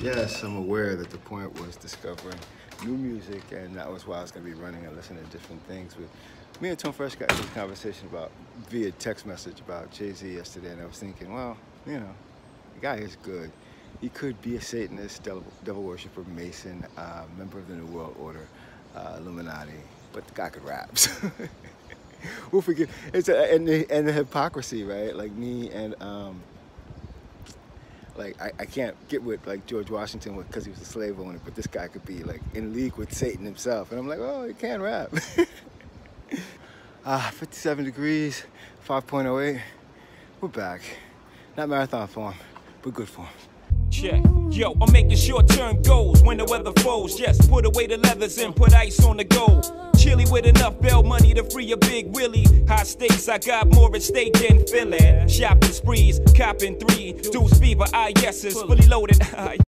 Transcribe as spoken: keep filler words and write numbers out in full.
Yes, I'm aware that the point was discovering new music, and that was why I was going to be running and listening to different things. But me and Tone Fresh got into this conversation about via text message about Jay-Z yesterday, and I was thinking, well, you know, the guy is good. He could be a Satanist, devil, devil worshiper, Mason, uh, member of the New World Order, uh, Illuminati, but the guy could rap. We'll forget. It's a, and, the, and the hypocrisy, right? Like me and um, like I, I can't get with like George Washington because he was a slave owner, but this guy could be like in league with Satan himself, and I'm like, oh, he can rap. Ah, fifty-seven degrees, five point oh eight. We're back. Not marathon form, but good form. Check. Yo, I'm making short-term goals when the weather falls. Just put away the leathers and put ice on the gold. Chilly with enough bail money to free a big Willie. High stakes, I got more at stake than Philly. Shopping sprees, copping three. Deuce fever, I yeses, fully loaded.